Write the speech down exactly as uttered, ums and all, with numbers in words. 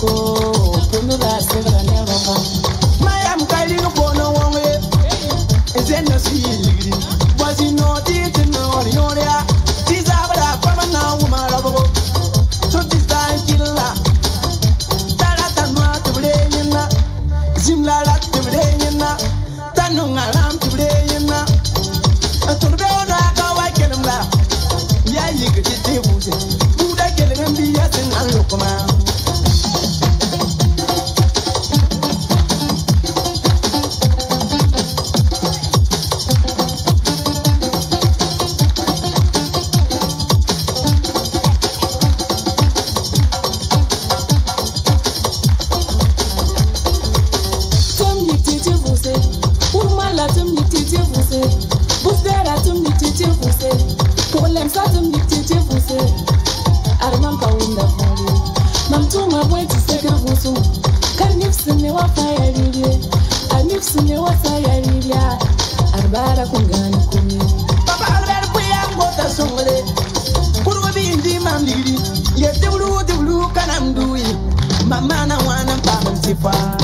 ko kunu la sevra ne roba mayam kaili no bono wonge ezena sili wazi no dit no yoria tizabra kwa na umara bobo so tisai killa tara tanwa tublenyina zimla la tublenyina tanunga lam tublenyina aturbe ona ka wa kelemla ya yige tibuse buda kelem biya sen alukuma Arbara kungani kumi Papa Albert Kuyango ta songole Kurwa bindi mamliri Ye dewlu dewlu kanam dui Mama na wana pa msifa